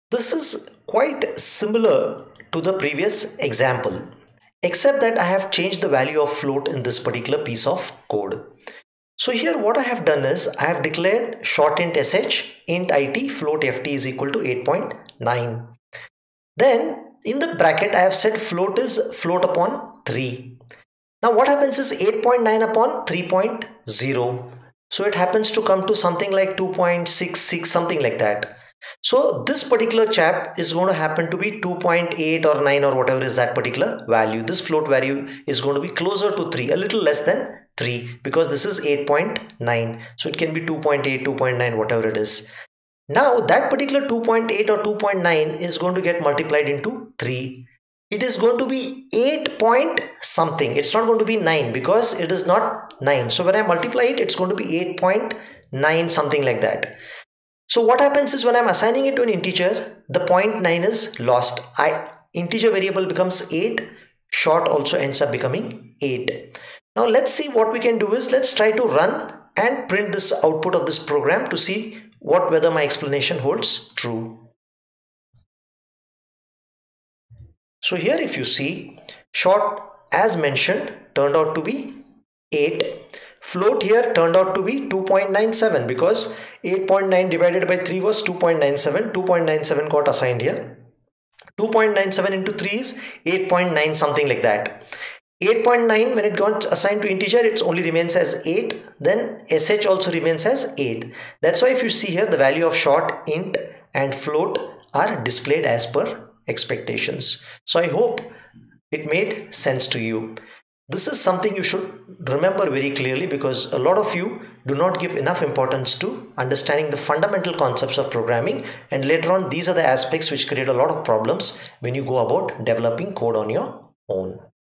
This is quite similar to the previous example, except that I have changed the value of float in this particular piece of code. So here what I have done is I have declared short int sh, int it, float ft is equal to 8.9. Then in the bracket I have said float is float upon 3. Now what happens is 8.9 upon 3.0. So it happens to come to something like 2.66, something like that. So this particular chap is going to happen to be 2.8 or 9 or whatever is that particular value. This float value is going to be closer to 3, a little less than 3, because this is 8.9. So it can be 2.8, 2.9, whatever it is. Now that particular 2.8 or 2.9 is going to get multiplied into 3. It is going to be 8 point something. It's not going to be 9 because it is not 9. So when I multiply it, it's going to be 8.9 something like that. So what happens is when I'm assigning it to an integer, the 0.9 is lost. Integer variable becomes 8. Short also ends up becoming 8. Now let's see what we can do is let's try to run and print this output of this program to see whether my explanation holds true. So here if you see, short as mentioned turned out to be 8. Float here turned out to be 2.97 because 8.9 divided by 3 was 2.97. 2.97 got assigned here. 2.97 into 3 is 8.9 something like that. 8.9 when it got assigned to integer, it only remains as 8. Then sh also remains as 8. That's why if you see here, the value of short, int and float are displayed as per expectations. So I hope it made sense to you. This is something you should remember very clearly because a lot of you do not give enough importance to understanding the fundamental concepts of programming, and later on these are the aspects which create a lot of problems when you go about developing code on your own.